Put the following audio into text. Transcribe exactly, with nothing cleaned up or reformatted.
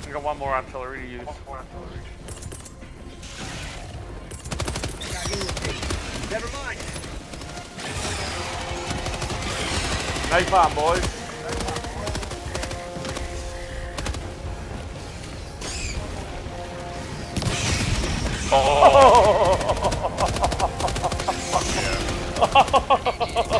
We got one more artillery to use. Never mind. Napalm, boys. Oh!